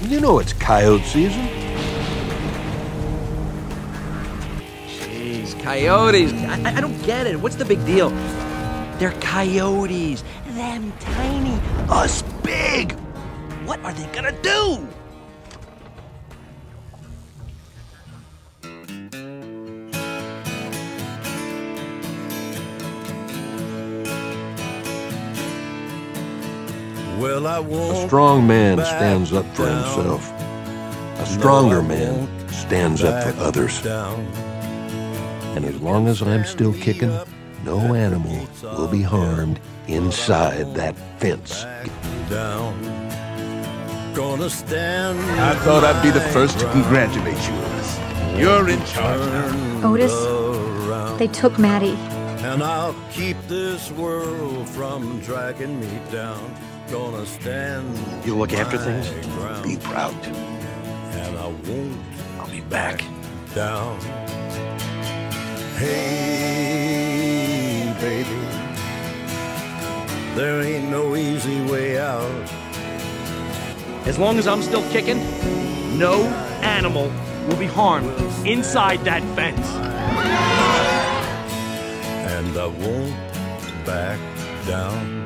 You know it's coyote season. Jeez, coyotes. I don't get it. What's the big deal? They're coyotes. Them tiny, us big. What are they gonna do? Well, A strong man stands up for himself. A stronger man stands up for others. And as long as I'm still kicking, no animal will be harmed inside that fence. Gonna stand. I thought I'd be the first to congratulate you, Otis. You're in charge now. Otis, they took Maddie. And I'll keep this world from dragging me down. Gonna stand. You look after things? ground. Be proud to. And I won't I'll be back. down. Hey, baby, there ain't no easy way out. As long as I'm still kicking, no animal will be harmed inside that fence. And I won't back down.